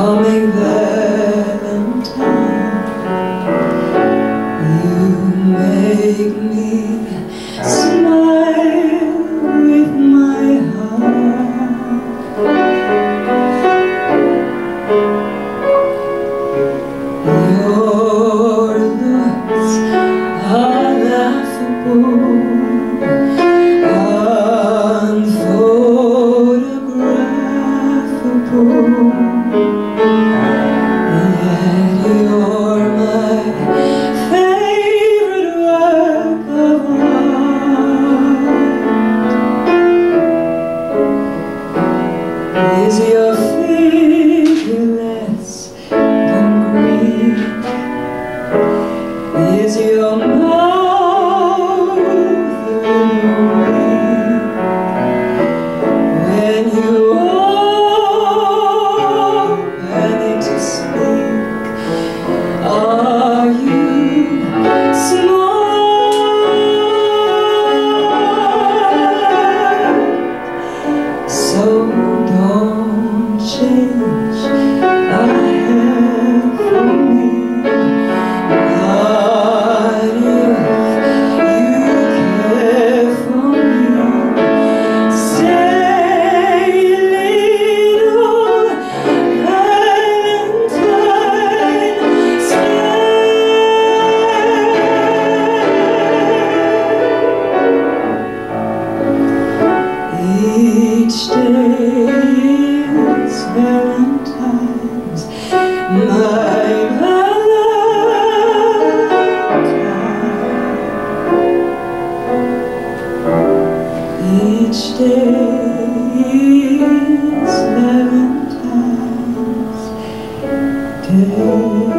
Coming Valentine, you make me smile with my heart. Your looks are laughable, unphotographable. You're my favorite work of art. Is your figure less than Greek? Is your mouth illuminated when you open it to speak? Are you smart? So don't change a hair for me. Not if you care for me. Stay, little Valentine, each day is Valentine's, my Valentine. Each day is Valentine's Day.